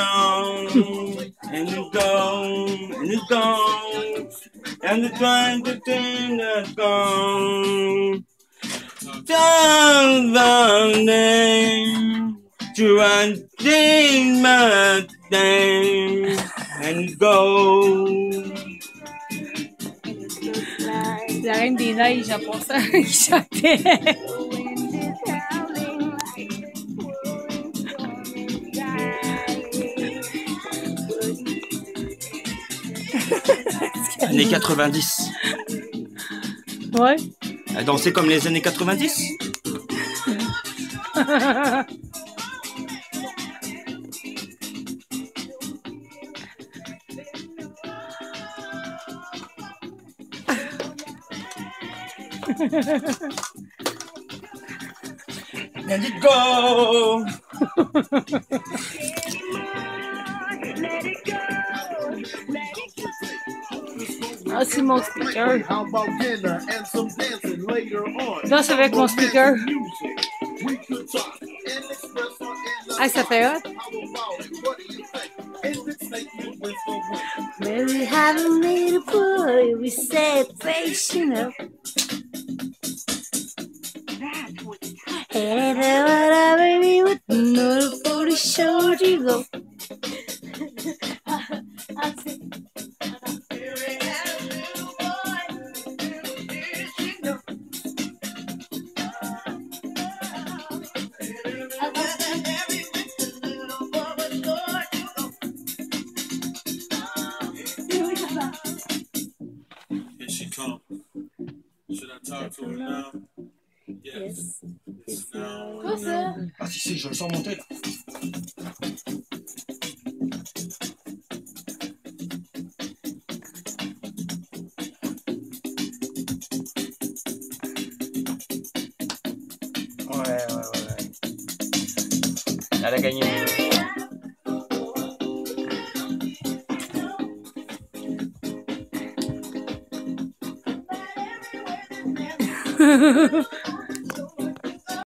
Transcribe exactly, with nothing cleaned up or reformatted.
gone, and it's gone, and it's gone, and the trying to turn that's gone. Something to unseen my thing and go. La reine des neiges, à pour ça, il chantait. Années quatre-vingt-dix. Ouais. Elle dansait comme les années quatre-vingt-dix. Let it go. Ah, c'est mon speaker. Danse avec mon speaker. Ah, ça fait hot. Well, we haven't made a boy, we said face, you know. And I baby with no photo showed you go. Here she come. Should I talk to her now? Yes. Yes. Now. Quoi ça? Ah si si, je le sens monter là. Ouais, ouais, ouais, ouais. Elle a gagné.